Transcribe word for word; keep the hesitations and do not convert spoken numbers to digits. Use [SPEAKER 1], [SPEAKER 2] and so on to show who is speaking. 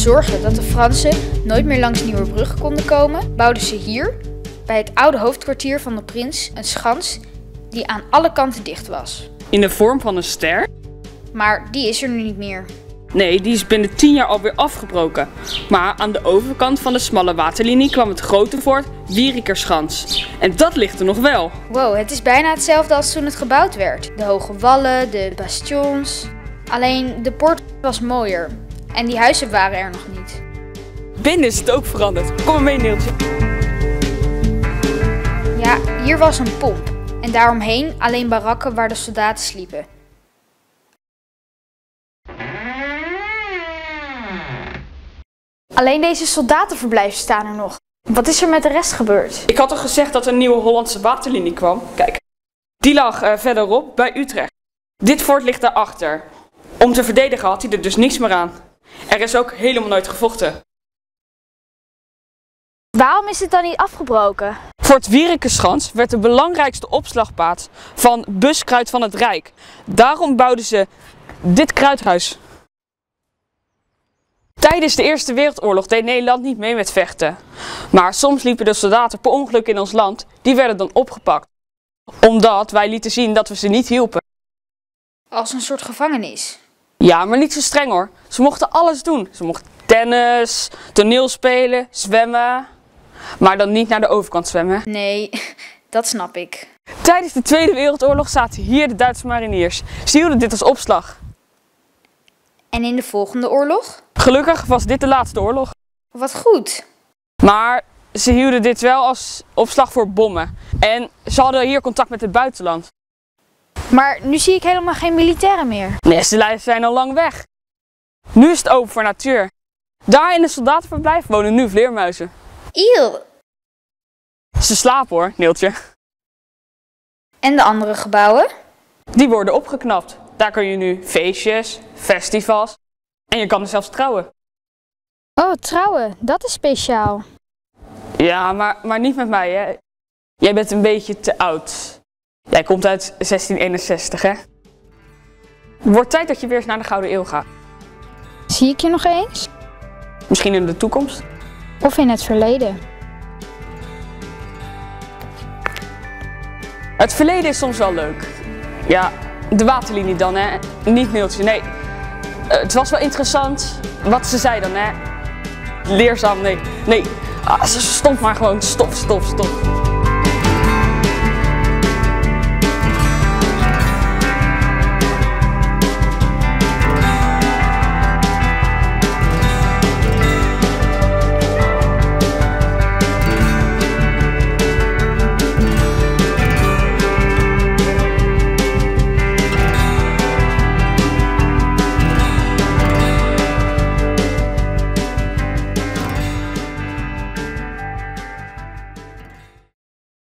[SPEAKER 1] zorgen dat de Fransen nooit meer langs Nieuwerbrug konden komen, bouwden ze hier, bij het oude hoofdkwartier van de prins, een schans die aan alle kanten dicht was.
[SPEAKER 2] In de vorm van een ster?
[SPEAKER 1] Maar die is er nu niet meer.
[SPEAKER 2] Nee, die is binnen tien jaar alweer afgebroken. Maar aan de overkant van de smalle waterlinie kwam het grote fort Wierikerschans. En dat ligt er nog wel.
[SPEAKER 1] Wow, het is bijna hetzelfde als toen het gebouwd werd. De hoge wallen, de bastions. Alleen de poort was mooier. En die huizen waren er nog niet.
[SPEAKER 2] Binnen is het ook veranderd. Kom maar mee, Neeltje.
[SPEAKER 1] Ja, hier was een pomp. En daaromheen alleen barakken waar de soldaten sliepen. Alleen deze soldatenverblijven staan er nog. Wat is er met de rest gebeurd?
[SPEAKER 2] Ik had toch gezegd dat er een nieuwe Hollandse waterlinie kwam? Kijk, die lag uh, verderop bij Utrecht. Dit fort ligt daarachter. Om te verdedigen had hij er dus niks meer aan. Er is ook helemaal nooit gevochten.
[SPEAKER 1] Waarom is het dan niet afgebroken?
[SPEAKER 2] Fort Wierikerschans werd de belangrijkste opslagplaats van buskruid van het Rijk. Daarom bouwden ze dit kruidhuis. Tijdens de Eerste Wereldoorlog deed Nederland niet mee met vechten. Maar soms liepen de soldaten per ongeluk in ons land, die werden dan opgepakt. Omdat wij lieten zien dat we ze niet hielpen.
[SPEAKER 1] Als een soort gevangenis.
[SPEAKER 2] Ja, maar niet zo streng hoor. Ze mochten alles doen. Ze mochten tennis, toneel spelen, zwemmen. Maar dan niet naar de overkant zwemmen.
[SPEAKER 1] Nee, dat snap ik.
[SPEAKER 2] Tijdens de Tweede Wereldoorlog zaten hier de Duitse mariniers. Ze hielden dit als opslag.
[SPEAKER 1] En in de volgende oorlog?
[SPEAKER 2] Gelukkig was dit de laatste oorlog.
[SPEAKER 1] Wat goed.
[SPEAKER 2] Maar ze hielden dit wel als opslag voor bommen. En ze hadden hier contact met het buitenland.
[SPEAKER 1] Maar nu zie ik helemaal geen militairen meer.
[SPEAKER 2] Nee, ze zijn al lang weg. Nu is het open voor natuur. Daar in het soldatenverblijf wonen nu vleermuizen.
[SPEAKER 1] Eeuw.
[SPEAKER 2] Ze slapen hoor, Neeltje.
[SPEAKER 1] En de andere gebouwen?
[SPEAKER 2] Die worden opgeknapt. Daar kun je nu feestjes, festivals en je kan er zelfs trouwen.
[SPEAKER 1] Oh, trouwen. Dat is speciaal.
[SPEAKER 2] Ja, maar, maar niet met mij hè. Jij bent een beetje te oud. Jij komt uit zestien eenenzestig hè. Het wordt tijd dat je weer eens naar de Gouden Eeuw gaat.
[SPEAKER 1] Zie ik je nog eens?
[SPEAKER 2] Misschien in de toekomst.
[SPEAKER 1] Of in het verleden.
[SPEAKER 2] Het verleden is soms wel leuk. Ja, de waterlinie dan hè. Niet Neeltje, nee. Uh, het was wel interessant wat ze zei dan hè. Leerzaam, nee. Nee, ah, ze stond maar gewoon stop, stop, stop.